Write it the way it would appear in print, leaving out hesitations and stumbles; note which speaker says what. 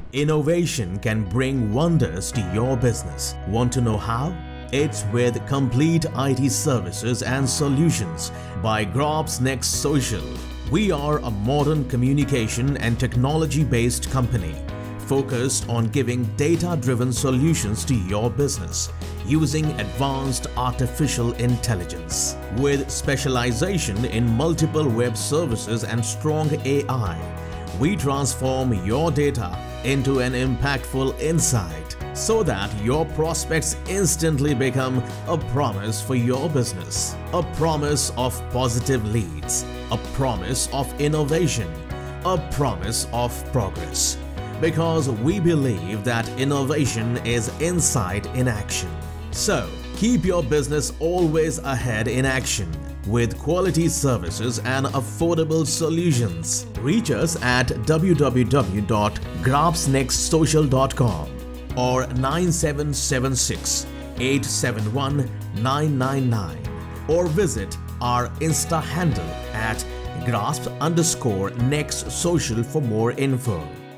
Speaker 1: Innovation can bring wonders to your business. Want to know how? It's with complete IT services and solutions by Graps Next Social. We are a modern communication and technology-based company focused on giving data-driven solutions to your business using advanced artificial intelligence. With specialization in multiple web services and strong AI, we transform your data into an impactful insight so that your prospects instantly become a promise for your business, a promise of positive leads, a promise of innovation, a promise of progress. Because we believe that innovation is insight in action. So, keep your business always ahead in action with quality services and affordable solutions. Reach us at www.grapsnextsocial.com or 9776 871 999 or visit our Insta handle at grasp_next social for more info.